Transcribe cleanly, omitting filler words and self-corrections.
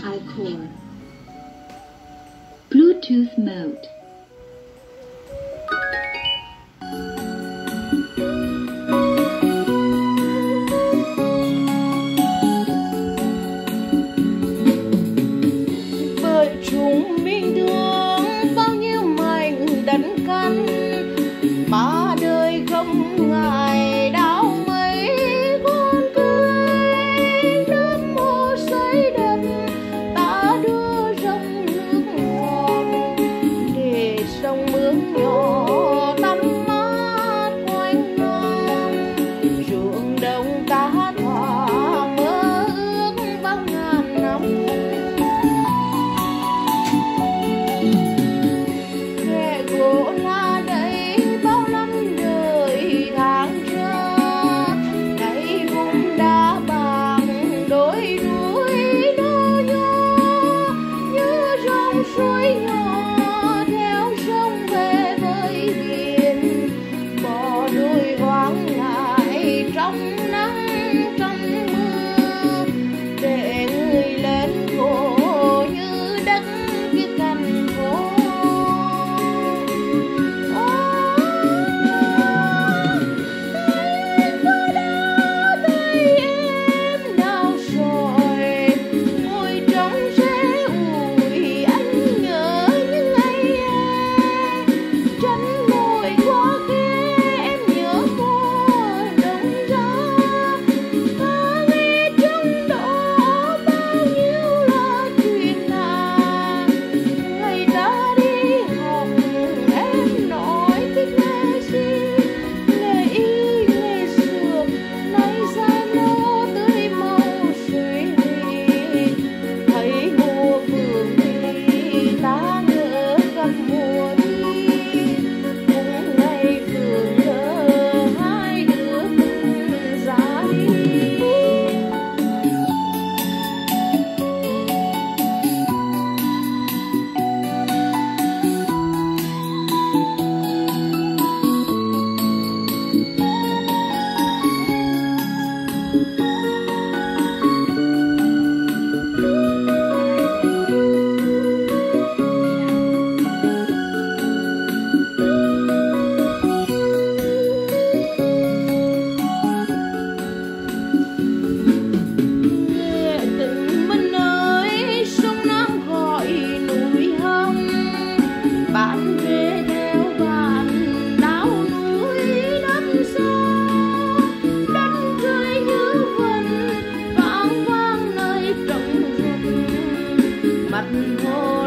iCore. Bluetooth mode. Bởi chúng bình thường bao nhiêu mảnh đất cằn, ba đời không ngại đau mấy con cây. Nam mô xây đất ta đưa dòng nước ngọt, để sông mương nhỏ tắm mát quanh non. Ruộng đồng ta thỏa mơ ước bao ngàn năm. Kẻ gỗ là đây bao năm đời tháng chờ, nay vùng đá bạc đôi núi nô nhô, như dòng suối nhỏ theo sông về với biển. Bỏ đôi hoang lại trong nắng trong mưa, để người lên khổ như đất kia cằn khô. Tôi đã thấy em đau rồi, ngồi trong xe ủi anh nhớ những ngày chân ngồi qua kia em nhớ mùa đông giá. Ta nghe trong đó bao nhiêu là chuyện lạ, ngày ta đi học em nói thích nghề gì, nghề y nghề dược, nay ra nó tươi màu suy nghĩ. Thấy mùa phượng thì ta ngỡ gặp mùa đi, cùng ngày phượng nở hai đứa cùng ra đi. Nghệ tình mình ơi, sông Nam gọi núi Hồng, bạn về theo bạn đảo núi đất xa. Đất trời như vần vang vang nơi trống rừng, mặt hồ